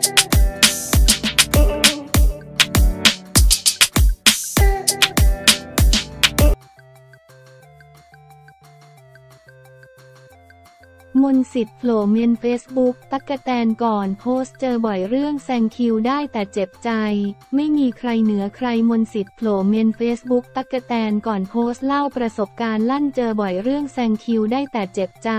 มนต์สิทธิ์โผล่เมนเฟซบุ๊กตั๊กแตนก่อนโพสต์เจอบ่อยเรื่องแซงคิวได้แต่เจ็บใจไม่มีใครเหนือใครมนต์สิทธิ์โผล่เมนเฟซบุ๊กตั๊กแตนก่อนโพสต์เล่าประสบการณ์ลั่นเจอบ่อยเรื่องแซงคิวได้แต่เจ็บใจ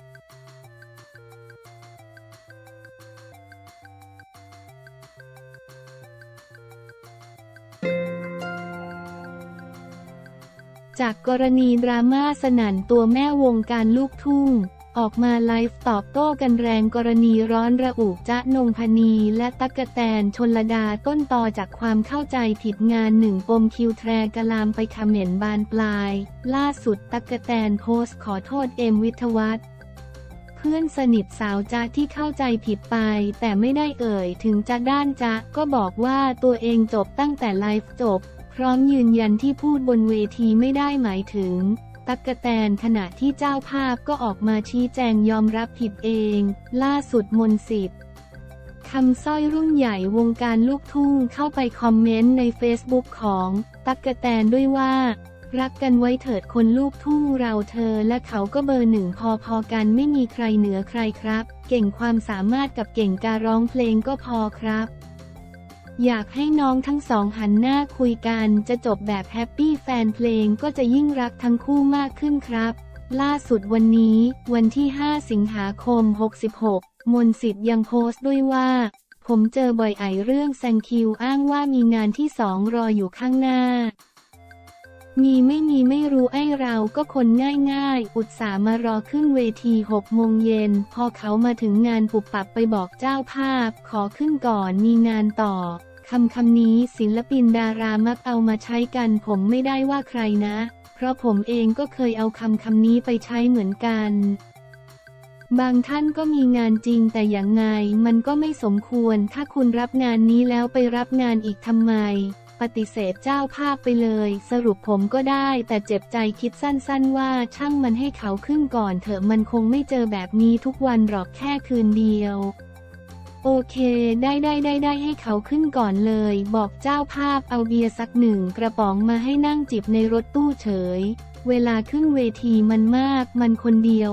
จากกรณีดราม่าสนั่นตัวแม่วงการลูกทุ่งออกมาไลฟ์ตอบโต้กันแรงกรณีร้อนระอุจ๊ะนงพนีและตั๊กแตนชลดาต้นตอจากความเข้าใจผิดงานหนึ่งปมคิวแทรกลามไปเขม่นบานปลายล่าสุดตั๊กแตนโพสต์ขอโทษเอมวิทวัฒน์เพื่อนสนิทสาวจ๊ะที่เข้าใจผิดไปแต่ไม่ได้เอ่ยถึงจ๊ะด้านจ๊ะก็บอกว่าตัวเองจบตั้งแต่ไลฟ์จบพร้อมยืนยันที่พูดบนเวทีไม่ได้หมายถึงตั๊กแตนขณะที่เจ้าภาพก็ออกมาชี้แจงยอมรับผิดเองล่าสุดมนต์สิทธิ์คำสร้อยรุ่นใหญ่วงการลูกทุ่งเข้าไปคอมเมนต์ในเฟซบุ๊กของตั๊กแตนด้วยว่ารักกันไว้เถิดคนลูกทุ่งเราเธอและเขาก็เบอร์หนึ่งพอกันไม่มีใครเหนือใครครับเก่งความสามารถกับเก่งการร้องเพลงก็พอครับอยากให้น้องทั้งสองหันหน้าคุยกันจะจบแบบแฮปปี้แฟนเพลงก็จะยิ่งรักทั้งคู่มากขึ้นครับล่าสุดวันนี้วันที่5 สิงหาคม 66มนต์สิทธิ์ยังโพสต์ด้วยว่าผมเจอบ่อยเรื่องแซงคิวอ้างว่ามีงานที่2รออยู่ข้างหน้ามีไม่มีไม่รู้เราก็คนง่ายอุตส่าห์มารอขึ้นเวที6 โมงเย็นพอเขามาถึงงานปุบปับไปบอกเจ้าภาพขอขึ้นก่อนมีงานต่อคำนี้ศิลปินดารามักเอามาใช้กันผมไม่ได้ว่าใครนะเพราะผมเองก็เคยเอาคำนี้ไปใช้เหมือนกันบางท่านก็มีงานจริงแต่อย่างไงมันก็ไม่สมควรถ้าคุณรับงานนี้แล้วไปรับงานอีกทำไมปฏิเสธเจ้าภาพไปเลยสรุปผมก็ได้แต่เจ็บใจคิดสั้นๆว่าช่างมันให้เขาขึ้นก่อนเถอะมันคงไม่เจอแบบนี้ทุกวันหรอกแค่คืนเดียวโอเคได้ให้เขาขึ้นก่อนเลยบอกเจ้าภาพเอาเบียร์สัก1 กระป๋องมาให้นั่งจิบในรถตู้เฉยเวลาขึ้นเวทีมันมากมันคนเดียว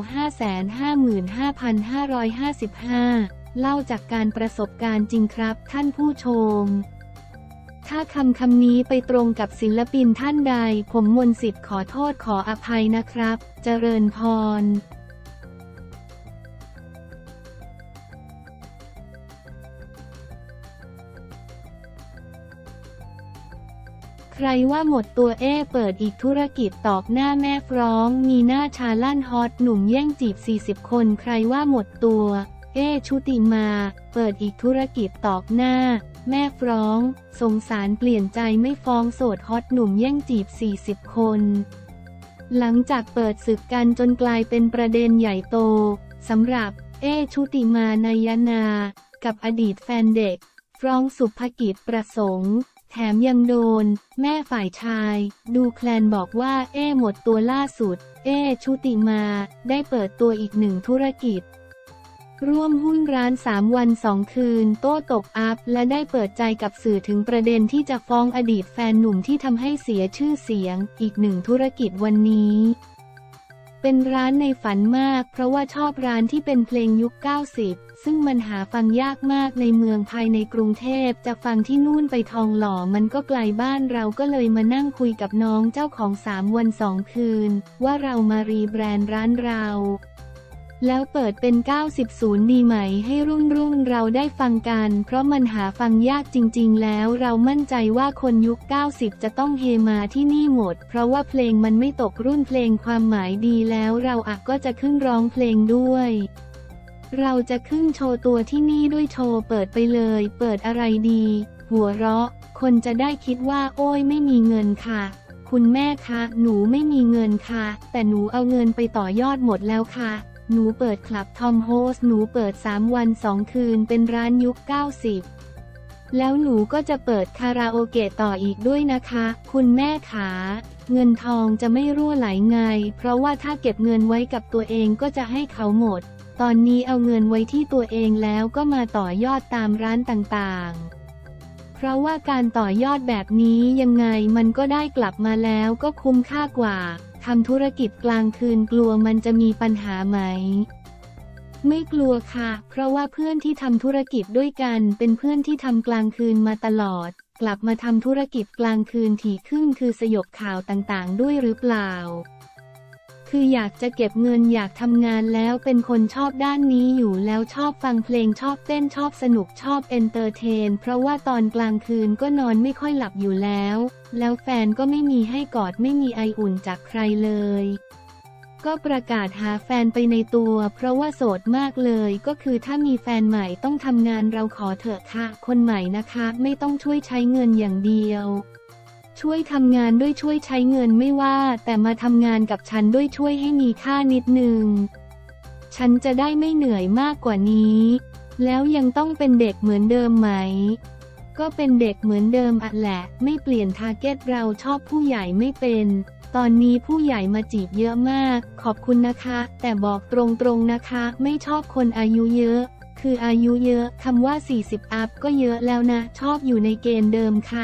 555,555 เล่าจากการประสบการณ์จริงครับท่านผู้ชมถ้าคำนี้ไปตรงกับศิลปินท่านใดผมมนต์สิทธิ์ขอโทษขออภัยนะครับเจริญพรใครว่าหมดตัวเปิดอีกธุรกิจตอกหน้าแม่ฟ้องมีหน้าชาลั่นฮอตหนุ่มแย่งจีบ40 คนใครว่าหมดตัวชุติมาเปิดอีกธุรกิจตอกหน้าแม่ฟ้องสงสารเปลี่ยนใจไม่ฟ้องโสดฮอตหนุ่มแย่งจีบ40 คนหลังจากเปิดศึกกันจนกลายเป็นประเด็นใหญ่โตสำหรับชุติมานายนากับอดีตแฟนเด็กฟ้องสุภกิจประสงค์แถมยังโดนแม่ฝ่ายชายดูแคลนบอกว่าหมดตัวล่าสุดชุติมาได้เปิดตัวอีก1 ธุรกิจร่วมหุ้นร้าน3 วัน 2 คืนโต้ตกอัพและได้เปิดใจกับสื่อถึงประเด็นที่จะฟ้องอดีตแฟนหนุ่มที่ทำให้เสียชื่อเสียงอีก1 ธุรกิจวันนี้เป็นร้านในฝันมากเพราะว่าชอบร้านที่เป็นเพลงยุค90ซึ่งมันหาฟังยากมากในเมืองภายในกรุงเทพจะฟังที่นู่นไปทองหล่อมันก็ไกลบ้านเราก็เลยมานั่งคุยกับน้องเจ้าของ3 วัน 2 คืนว่าเรามารีแบรนด์ร้านเราแล้วเปิดเป็น90ดีไหมให้รุ่นเราได้ฟังกันเพราะมันหาฟังยากจริงๆแล้วเรามั่นใจว่าคนยุค90จะต้องเฮมาที่นี่หมดเพราะว่าเพลงมันไม่ตกรุ่นเพลงความหมายดีแล้วเราก็จะขึ้นร้องเพลงด้วยเราจะขึ้นโชว์ตัวที่นี่ด้วยโชว์เปิดไปเลยเปิดอะไรดีหัวเราะคนจะได้คิดว่าโอ้ยไม่มีเงินค่ะคุณแม่คะหนูไม่มีเงินค่ะแต่หนูเอาเงินไปต่อยอดหมดแล้วค่ะหนูเปิดคลับทอมโฮสหนูเปิด3 วัน 2 คืนเป็นร้านยุค90แล้วหนูก็จะเปิดคาราโอเกะต่ออีกด้วยนะคะคุณแม่ขาเงินทองจะไม่รั่วไหลไงเพราะว่าถ้าเก็บเงินไว้กับตัวเองก็จะให้เขาหมดตอนนี้เอาเงินไว้ที่ตัวเองแล้วก็มาต่อยอดตามร้านต่างๆเพราะว่าการต่อยอดแบบนี้ยังไงมันก็ได้กลับมาแล้วก็คุ้มค่ากว่าทำธุรกิจกลางคืนกลัวมันจะมีปัญหาไหมไม่กลัวค่ะเพราะว่าเพื่อนที่ทำธุรกิจด้วยกันเป็นเพื่อนที่ทำกลางคืนมาตลอดกลับมาทำธุรกิจกลางคืนถี่ขึ้นคือสยบข่าวต่างๆด้วยหรือเปล่าคืออยากจะเก็บเงินอยากทำงานแล้วเป็นคนชอบด้านนี้อยู่แล้วชอบฟังเพลงชอบเต้นชอบสนุกชอบเอนเตอร์เทนเพราะว่าตอนกลางคืนก็นอนไม่ค่อยหลับอยู่แล้วแฟนก็ไม่มีให้กอดไม่มีไออุ่นจากใครเลยก็ประกาศหาแฟนไปในตัวเพราะว่าโสดมากเลยก็คือถ้ามีแฟนใหม่ต้องทำงานเราขอเถอะค่ะคนใหม่นะคะไม่ต้องช่วยใช้เงินอย่างเดียวช่วยทำงานด้วยช่วยใช้เงินไม่ว่าแต่มาทำงานกับฉันด้วยช่วยให้มีค่านิดนึงฉันจะได้ไม่เหนื่อยมากกว่านี้แล้วยังต้องเป็นเด็กเหมือนเดิมไหมก็เป็นเด็กเหมือนเดิมอะแหละไม่เปลี่ยนทาร์เก็ตเราชอบผู้ใหญ่ไม่เป็นตอนนี้ผู้ใหญ่มาจีบเยอะมากขอบคุณนะคะแต่บอกตรงๆนะคะไม่ชอบคนอายุเยอะคืออายุเยอะคำว่า40อัพก็เยอะแล้วนะชอบอยู่ในเกณฑ์เดิมค่ะ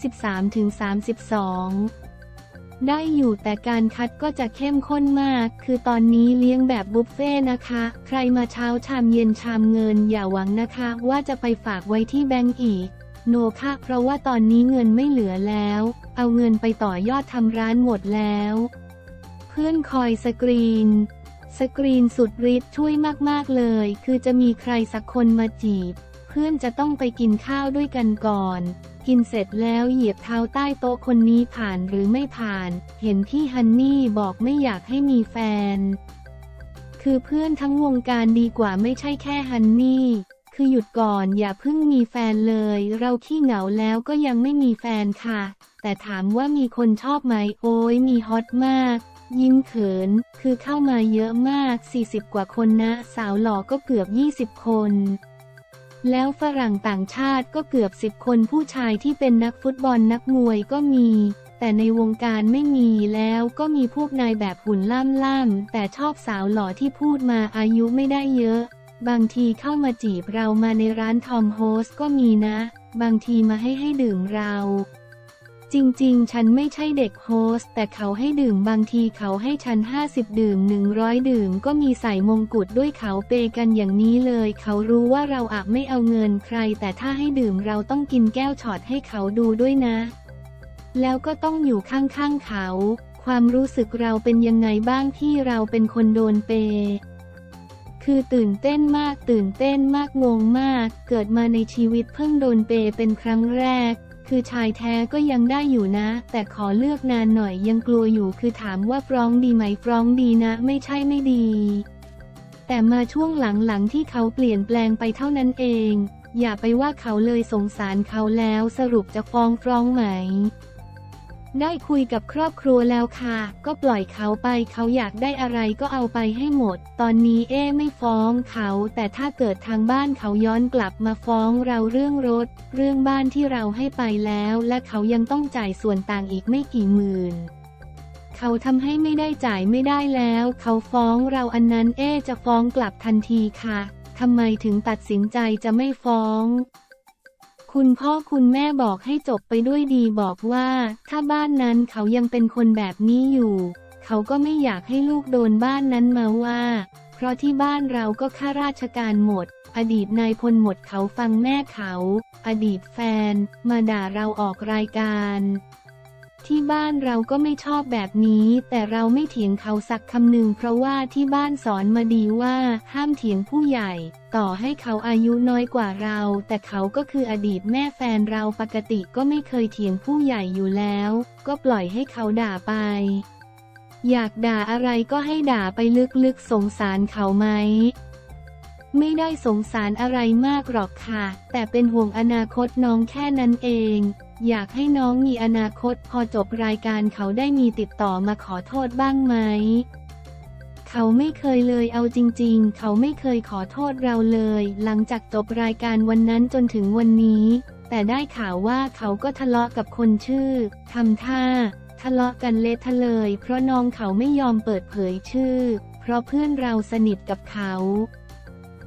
23-32ได้อยู่แต่การคัดก็จะเข้มข้นมากคือตอนนี้เลี้ยงแบบบุฟเฟ่นะคะใครมาเช้าชามเย็นชามเงินอย่าหวังนะคะว่าจะไปฝากไว้ที่แบงก์อีกโนค่ะเพราะว่าตอนนี้เงินไม่เหลือแล้วเอาเงินไปต่อยอดทำร้านหมดแล้วเพื่อนคอยสกรีนสุดฤทธิ์ช่วยมากๆเลยคือจะมีใครสักคนมาจีบเพื่อนจะต้องไปกินข้าวด้วยกันก่อนกินเสร็จแล้วเหยียบเท้าใต้โต๊ะคนนี้ผ่านหรือไม่ผ่านเห็นพี่ฮันนี่บอกไม่อยากให้มีแฟนคือเพื่อนทั้งวงการดีกว่าไม่ใช่แค่ฮันนี่คือหยุดก่อนอย่าเพิ่งมีแฟนเลยเราขี้เหงาแล้วก็ยังไม่มีแฟนค่ะแต่ถามว่ามีคนชอบไหมโอ้ยมีฮอตมากยิ้มเขินคือเข้ามาเยอะมาก40กว่าคนนะสาวหล่อก็เกือบ20คนแล้วฝรั่งต่างชาติก็เกือบ10คนผู้ชายที่เป็นนักฟุตบอลนักมวยก็มีแต่ในวงการไม่มีแล้วก็มีพวกนายแบบหุ่นล่ำๆแต่ชอบสาวหล่อที่พูดมาอายุไม่ได้เยอะบางทีเข้ามาจีบเรามาในร้านทอมโฮสก็มีนะบางทีมาให้ดื่มเราจริงๆฉันไม่ใช่เด็กโฮสแต่เขาให้ดื่มบางทีเขาให้ฉัน50ดื่ม100ดื่มก็มีใส่มงกุฎด้วยเขาเปกันอย่างนี้เลยเขารู้ว่าเราอาจไม่เอาเงินใครแต่ถ้าให้ดื่มเราต้องกินแก้วช็อตให้เขาดูด้วยนะแล้วก็ต้องอยู่ข้างๆเขาความรู้สึกเราเป็นยังไงบ้างที่เราเป็นคนโดนเปคือตื่นเต้นมากงงมากเกิดมาในชีวิตเพิ่งโดนเปเป็นครั้งแรกคือชายแท้ก็ยังได้อยู่นะแต่ขอเลือกนานหน่อยยังกลัวอยู่คือถามว่าฟ้องดีไหมฟ้องดีนะไม่ใช่ไม่ดีแต่มาช่วงหลังๆที่เขาเปลี่ยนแปลงไปเท่านั้นเองอย่าไปว่าเขาเลยสงสารเขาแล้วสรุปจะฟ้องไหมได้คุยกับครอบครัวแล้วค่ะก็ปล่อยเขาไปเขาอยากได้อะไรก็เอาไปให้หมดตอนนี้ไม่ฟ้องเขาแต่ถ้าเกิดทางบ้านเขาย้อนกลับมาฟ้องเราเรื่องรถเรื่องบ้านที่เราให้ไปแล้วและเขายังต้องจ่ายส่วนต่างอีกไม่กี่หมื่นเขาทำให้ไม่ได้จ่ายไม่ได้แล้วเขาฟ้องเราอันนั้นจะฟ้องกลับทันทีค่ะทำไมถึงตัดสินใจจะไม่ฟ้องคุณพ่อคุณแม่บอกให้จบไปด้วยดีบอกว่าถ้าบ้านนั้นเขายังเป็นคนแบบนี้อยู่เขาก็ไม่อยากให้ลูกโดนบ้านนั้นมาว่าเพราะที่บ้านเราก็ข้าราชการหมดอดีตนายพลหมดเขาฟังแม่เขาอดีตแฟนมาด่าเราออกรายการที่บ้านเราก็ไม่ชอบแบบนี้แต่เราไม่เถียงเขาสักคำหนึ่งเพราะว่าที่บ้านสอนมาดีว่าห้ามเถียงผู้ใหญ่ต่อให้เขาอายุน้อยกว่าเราแต่เขาก็คืออดีตแม่แฟนเราปกติก็ไม่เคยเถียงผู้ใหญ่อยู่แล้วก็ปล่อยให้เขาด่าไปอยากด่าอะไรก็ให้ด่าไปลึกๆสงสารเขาไหมไม่ได้สงสารอะไรมากหรอกค่ะแต่เป็นห่วงอนาคตน้องแค่นั้นเองอยากให้น้องมีอนาคตพอจบรายการเขาได้มีติดต่อมาขอโทษบ้างไหมเขาไม่เคยเลยเอาจริงๆเขาไม่เคยขอโทษเราเลยหลังจากจบรายการวันนั้นจนถึงวันนี้แต่ได้ข่าวว่าเขาก็ทะเลาะกับคนชื่อทำท่าทะเลาะกันเละทะเลยเพราะน้องเขาไม่ยอมเปิดเผยชื่อเพราะเพื่อนเราสนิทกับเขา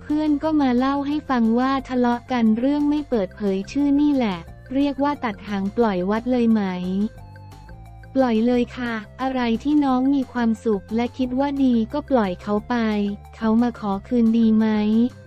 พื่อนก็มาเล่าให้ฟังว่าทะเลาะกันเรื่องไม่เปิดเผยชื่อนี่แหละเรียกว่าตัดหางปล่อยวัดเลยไหมปล่อยเลยค่ะอะไรที่น้องมีความสุขและคิดว่าดีก็ปล่อยเขาไปเขามาขอคืนดีไหม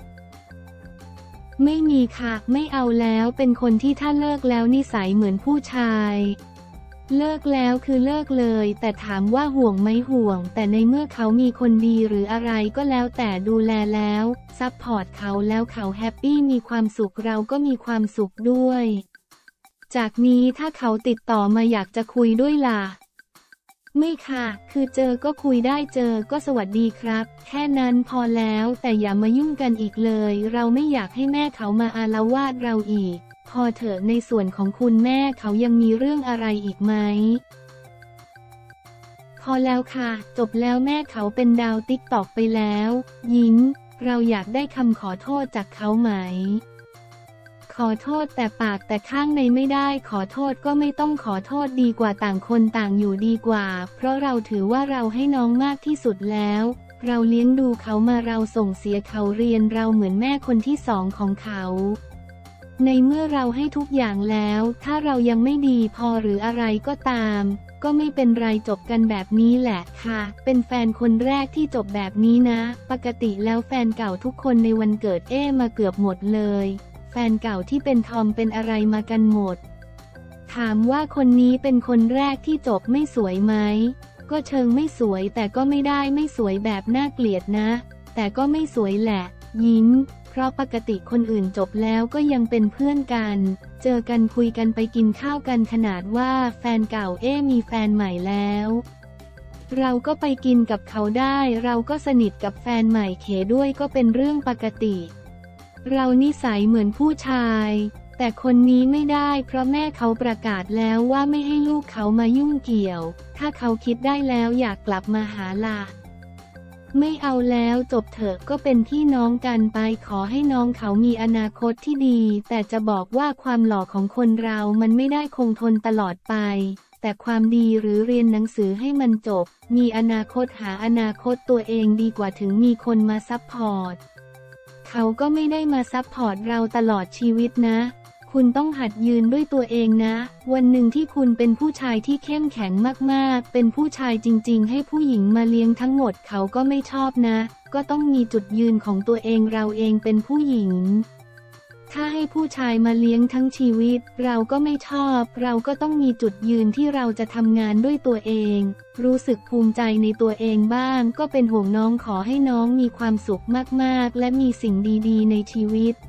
ไม่มีค่ะไม่เอาแล้วเป็นคนที่ถ้าเลิกแล้วนิสัยเหมือนผู้ชายเลิกแล้วคือเลิกเลยแต่ถามว่าห่วงไหมห่วงแต่ในเมื่อเขามีคนดีหรืออะไรก็แล้วแต่ดูแลแล้วซัพพอร์ตเขาแล้วเขาแฮปปี้มีความสุขเราก็มีความสุขด้วยจากนี้ถ้าเขาติดต่อมาอยากจะคุยด้วยล่ะไม่ค่ะคือเจอก็คุยได้เจอก็สวัสดีครับแค่นั้นพอแล้วแต่อย่ามายุ่งกันอีกเลยเราไม่อยากให้แม่เขามาอาละวาดเราอีกพอเถอะในส่วนของคุณแม่เขายังมีเรื่องอะไรอีกไหมพอแล้วค่ะจบแล้วแม่เขาเป็นดาวติ๊กตอกไปแล้วยิ้มเราอยากได้คำขอโทษจากเขาไหมขอโทษแต่ปากแต่ข้างในไม่ได้ขอโทษก็ไม่ต้องขอโทษดีกว่าต่างคนต่างอยู่ดีกว่าเพราะเราถือว่าเราให้น้องมากที่สุดแล้วเราเลี้ยงดูเขามาเราส่งเสียเขาเรียนเราเหมือนแม่คนที่สองของเขาในเมื่อเราให้ทุกอย่างแล้วถ้าเรายังไม่ดีพอหรืออะไรก็ตามก็ไม่เป็นไรจบกันแบบนี้แหละค่ะเป็นแฟนคนแรกที่จบแบบนี้นะปกติแล้วแฟนเก่าทุกคนในวันเกิดมาเกือบหมดเลยแฟนเก่าที่เป็นทอมเป็นอะไรมากันหมดถามว่าคนนี้เป็นคนแรกที่จบไม่สวยไหมก็เชิงไม่สวยแต่ก็ไม่ได้ไม่สวยแบบน่าเกลียดนะแต่ก็ไม่สวยแหละยิ้มเพราะปกติคนอื่นจบแล้วก็ยังเป็นเพื่อนกันเจอกันคุยกันไปกินข้าวกันขนาดว่าแฟนเก่ามีแฟนใหม่แล้วเราก็ไปกินกับเขาได้เราก็สนิทกับแฟนใหม่เขด้วยก็เป็นเรื่องปกติเรานิสัยเหมือนผู้ชายแต่คนนี้ไม่ได้เพราะแม่เขาประกาศแล้วว่าไม่ให้ลูกเขามายุ่งเกี่ยวถ้าเขาคิดได้แล้วอยากกลับมาหาล่ะไม่เอาแล้วจบเถอะก็เป็นพี่น้องกันไปขอให้น้องเขามีอนาคตที่ดีแต่จะบอกว่าความหล่อของคนเรามันไม่ได้คงทนตลอดไปแต่ความดีหรือเรียนหนังสือให้มันจบมีอนาคตหาอนาคตตัวเองดีกว่าถึงมีคนมาซัพพอร์ตเขาก็ไม่ได้มาซัพพอร์ตเราตลอดชีวิตนะคุณต้องหัดยืนด้วยตัวเองนะวันหนึ่งที่คุณเป็นผู้ชายที่เข้มแข็งมากๆเป็นผู้ชายจริงๆให้ผู้หญิงมาเลี้ยงทั้งหมดเขาก็ไม่ชอบนะก็ต้องมีจุดยืนของตัวเองเราเองเป็นผู้หญิงถ้าให้ผู้ชายมาเลี้ยงทั้งชีวิตเราก็ไม่ชอบเราก็ต้องมีจุดยืนที่เราจะทำงานด้วยตัวเองรู้สึกภูมิใจในตัวเองบ้างก็เป็นห่วงน้องขอให้น้องมีความสุขมากๆและมีสิ่งดีๆในชีวิต